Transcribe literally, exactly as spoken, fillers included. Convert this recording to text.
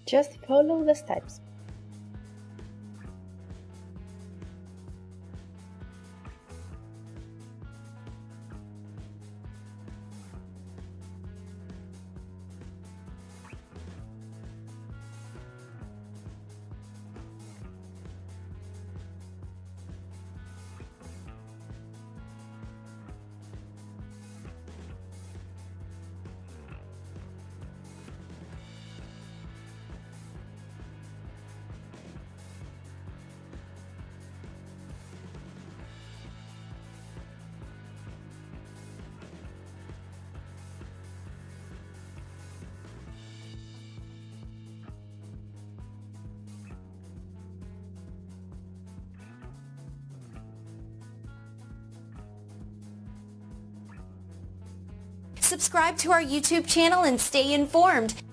Just follow the steps. Subscribe to our YouTube channel and stay informed.